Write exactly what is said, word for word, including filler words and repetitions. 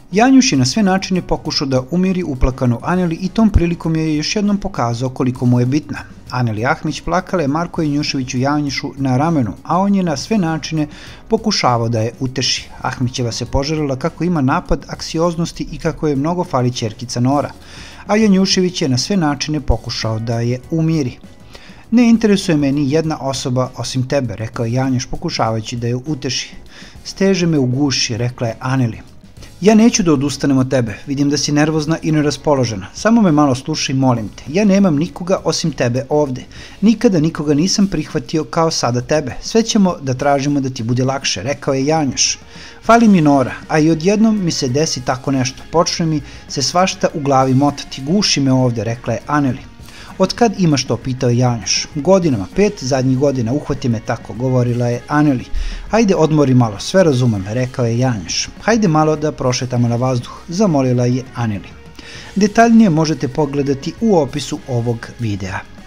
Janjuš je na sve načine pokušao da umiri uplakanu Aneli i tom prilikom je još jednom pokazao koliko mu je bitna. Aneli Ahmić plakala je Marku Janjuševiću Janjušu na ramenu, a on je na sve načine pokušavao da je uteši. Ahmićeva se požalila kako ima napad anksioznosti i kako je mnogo fali ćerkica Nora, a Janjušević je na sve načine pokušao da je umiri. Ne interesuje me ni jedna osoba osim tebe, rekao je Janjuš pokušavajući da je uteši. Steže me u guši, rekla je Aneli. Ja neću da odustanem od tebe, vidim da si nervozna i neraspoložena, samo me malo slušaj, molim te, ja nemam nikoga osim tebe ovde, nikada nikoga nisam prihvatio kao sada tebe, sve ćemo da tražimo da ti bude lakše, rekao je Janjuš. Fali mi Nora, a i odjednom mi se desi tako nešto, počne mi se svašta u glavi motati, guši me ovde, rekla je Aneli. Od kad imaš to, pitao je Janjuš. Godinama, pet zadnjih godina, uhvati me tako, govorila je Aneli. Hajde odmori malo, sve razumem, rekao je Janjuš. Hajde malo da prošetamo na vazduh, zamolila je Aneli. Detaljnije možete pogledati u opisu ovog videa.